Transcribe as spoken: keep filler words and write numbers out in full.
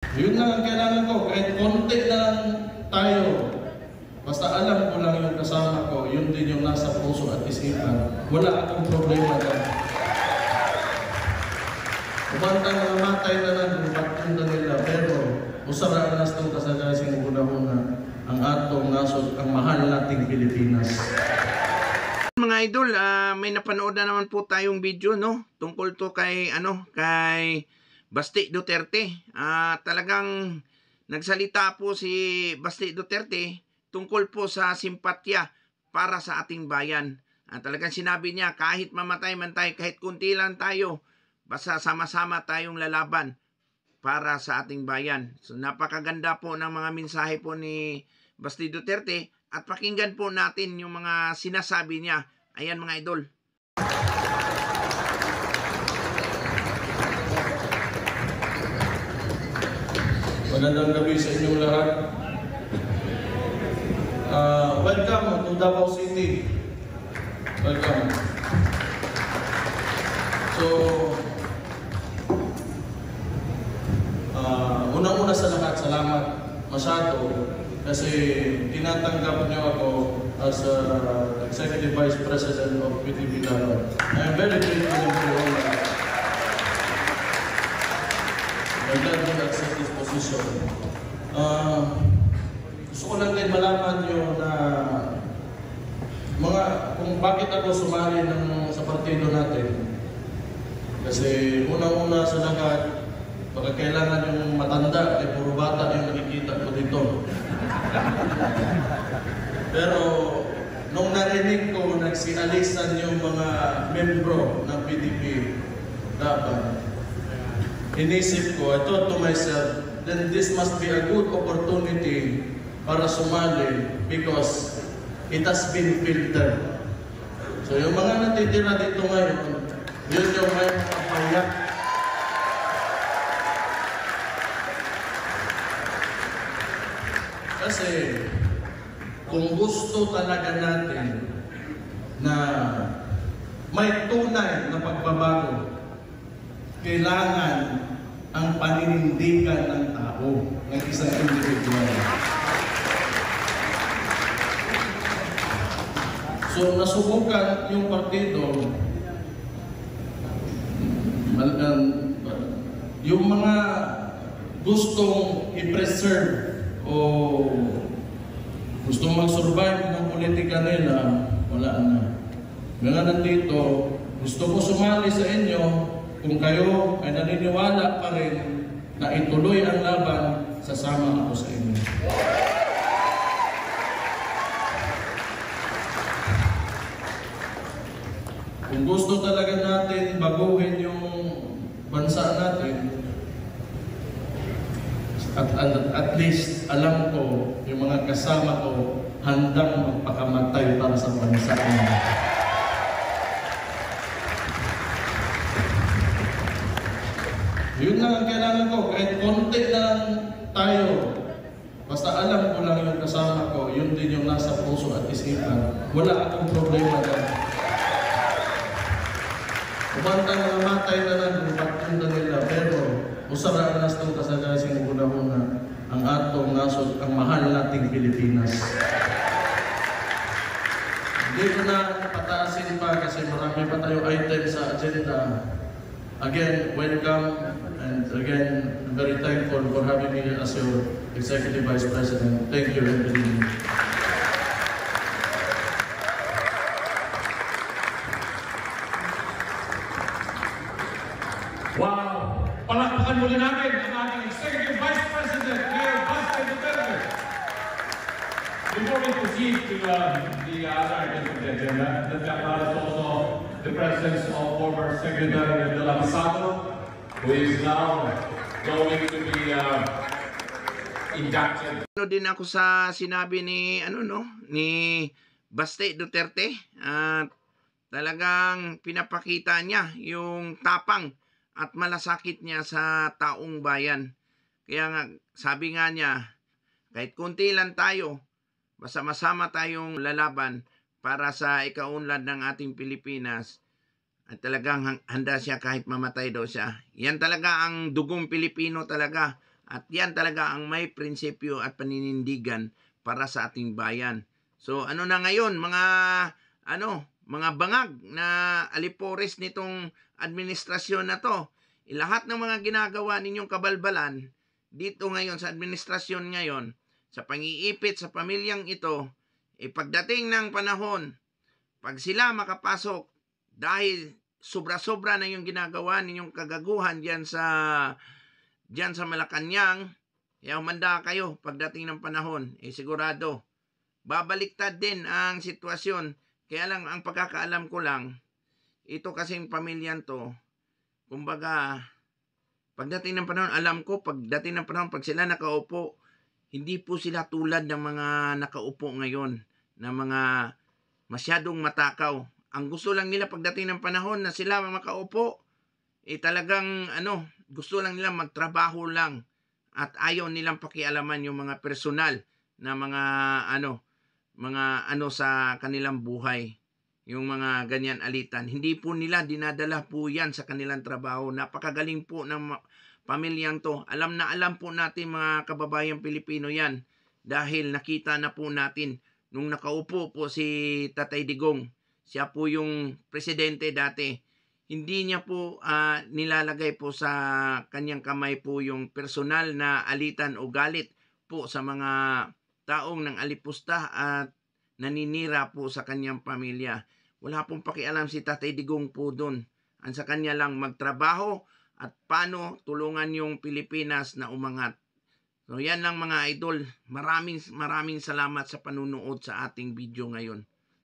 Yun lang ang kailangan ko. Kahit konti na lang tayo. Basta alam ko lang yung kasama ko, yun din yung nasa puso at isipan. Wala akong problema dyan. Umantang namatay na lang yung pagpunta nila. Pero, usara nas itong kasagasin una-una ang atong nasod, ang mahal nating Pilipinas. Mga idol, uh, may napanood na naman po tayong video, no? Tungkol to kay, ano, kay Basti Duterte. Uh, talagang nagsalita po si Basti Duterte tungkol po sa simpatya para sa ating bayan. Uh, talagang sinabi niya, kahit mamatay man tayo, kahit kunti lang tayo, basta sama-sama tayong lalaban para sa ating bayan. So napakaganda po ng mga mensahe po ni Basti Duterte at pakinggan po natin yung mga sinasabi niya. Ayan mga idol. Magandang gabi sa inyong lahat. Uh, welcome to Davao City. Welcome. So, uh, unang-una sa lahat, salamat masyado kasi tinatanggap niyo ako as a Executive Vice President of P T V Davao. I am very grateful for you all. I'm glad to accept this position. Uh, gusto ko lang din malaman nyo na mga, kung bakit ako sumali ng, sa partido natin. Kasi unang-una sa lahat, baka kailangan yung matanda, ay puro bata yung nakikita ko dito. Pero nung narinig ko, nagsialisan yung mga membro ng P D P dapat, inisip ko, I thought to myself, then this must be a good opportunity para sumali because it has been filtered. So yung mga natitira dito ngayon, yun yung may kapayak. Kasi kung gusto talaga natin na may tunay na pagbabago, kailangan ang paninindigan ng tao, ng isang individual. So, nasubukan yung partido, yung mga gustong i-preserve o gustong mag-survive ng politika nila, wala na. Ngayon nandito, gusto ko sumali sa inyo kung kayo ay naniniwala pa rin na ituloy ang laban, sasama ako sa inyo. Kung gusto talaga natin baguhin yung bansa natin, at, at, at least alam ko, yung mga kasama ko, handang magpakamatay para sa bansa natin. Yun lang ang kailangan ko. Kahit konti na lang tayo. Basta alam ko lang yung kasama ko, yun din yung nasa puso at isipan. Wala akong problema dyan. Umantang namatay na lang yung pagpunta nila. Pero usara nas itong kasagasin una-una ang atong nasod, ang mahal nating Pilipinas. Hindi ko na pataasin pa kasi marami pa tayo item sa agenda. Again, welcome, and again, I'm very thankful for having me as your Executive Vice President. Thank you, and good evening. Wow! Palakpakan muli natin ang ating Executive Vice President, Mayor Basti Duterte. Before we proceed to uh, the other items of the agenda, let's acknowledge also the presence of former Secretary de la Pasado, who is now going to be uh, inducted. Ano din ako sa sinabi ni ano no ni Basti Duterte at uh, talagang pinapakita niya yung tapang at malasakit niya sa taong bayan. Kaya nga sabi nga niya, kahit kunti lang tayo, basta masama tayong lalaban para sa ikaunlad ng ating Pilipinas. At talagang handa siya kahit mamatay daw siya. Yan talaga ang dugong Pilipino talaga. At yan talaga ang may prinsipyo at paninindigan para sa ating bayan. So ano na ngayon mga ano, mga bangag na alipores nitong administrasyon na to. Eh, lahat ng mga ginagawa ninyong kabalbalan dito ngayon sa administrasyon ngayon, sa pang-iipit sa pamilyang ito, eh pagdating ng panahon, pag sila makapasok, dahil sobra-sobra na yung ginagawa ninyong kagaguhan diyan sa diyan sa Malacanang, kaya umanda kayo pagdating ng panahon, eh sigurado babaliktad din ang sitwasyon. Kaya lang ang pagkakaalam ko lang, ito kasing pamilyan to, kumbaga pagdating ng panahon, alam ko pagdating ng panahon, pag sila nakaupo, hindi po sila tulad ng mga nakaupo ngayon na mga masyadong matakaw. Ang gusto lang nila pagdating ng panahon na sila makaupo, eh talagang ano, gusto lang nila magtrabaho lang at ayaw nilang pakialaman yung mga personal na mga ano, mga ano sa kanilang buhay. Yung mga ganyan alitan. Hindi po nila dinadala po yan sa kanilang trabaho. Napakagaling po ng pamilyang to. Alam na alam po natin mga kababayang Pilipino yan dahil nakita na po natin nung nakaupo po si Tatay Digong. Siya po yung presidente dati. Hindi niya po uh, nilalagay po sa kanyang kamay po yung personal na alitan o galit po sa mga taong nang alipusta at naninira po sa kanyang pamilya. Wala pong pakialam si Tatay Digong po doon. Ang sa kanya lang magtrabaho at paano tulungan yung Pilipinas na umangat. So yan lang mga idol. Maraming maraming salamat sa panunood sa ating video ngayon.